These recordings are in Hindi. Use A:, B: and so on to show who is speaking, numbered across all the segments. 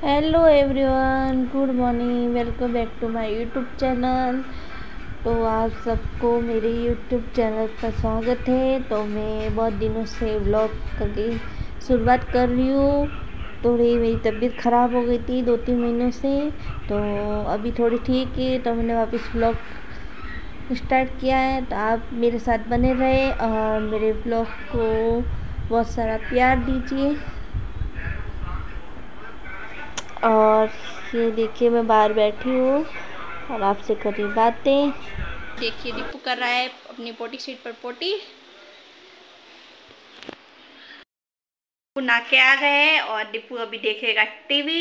A: Hello everyone, good morning, welcome back to my YouTube channel. तो आप सबको मेरे यूट्यूब चैनल पर स्वागत है। तो मैं बहुत दिनों से व्लॉग करके शुरुआत कर रही हूँ। थोड़ी मेरी तबीयत ख़राब हो गई थी 2-3 महीनों से, तो अभी थोड़ी ठीक है, तो मैंने वापस व्लॉग स्टार्ट किया है। तो आप मेरे साथ बने रहे और मेरे व्लॉग को बहुत सारा प्यार दीजिए। और ये देखिए, मैं बाहर बैठी हूँ और आपसे कर रही बातें। देखिए, दीपू कर रहा है अपनी पोटी सीट पर पोटी। नहा के आ गए और दीपू अभी देखेगा टीवी।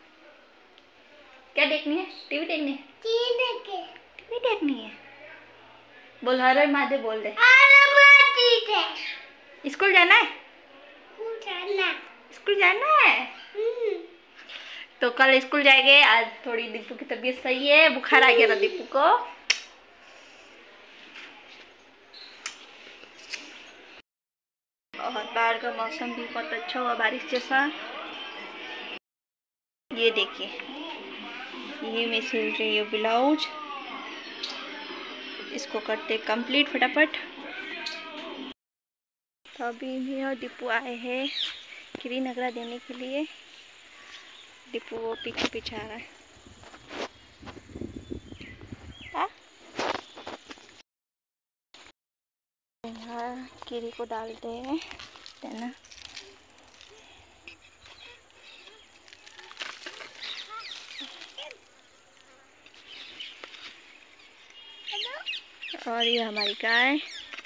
A: क्या देखनी है? टीवी देखनी है? टीवी देखनी है। बोल हर हर महादेव बोल दे। स्कूल जाना है? स्कूल जाना है। तो कल स्कूल जाएंगे। आज थोड़ी दीपू की तबीयत सही है, बुखार आ गया था दीपू को। और बाहर का मौसम भी बहुत अच्छा हुआ, बारिश जैसा। ये देखिए, ये मैं सिल रही हूँ ब्लाउज। इसको करते कंप्लीट फटाफट। तो अभी मैं और दीपू आए हैं गिरी नगरा देने के लिए। दीपू वो पीछे पीछे आ रहा है। यहाँ गिरी को डालते हैं, है ना। और ये हमारी गाय।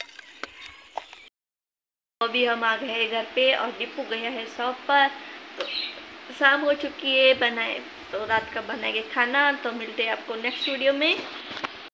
A: अभी हम आ गए हैं घर पे और दीपू गया है शॉप पर। तो शाम हो चुकी है, बनाए तो रात का बनाएंगे खाना। तो मिलते हैं आपको नेक्स्ट वीडियो में।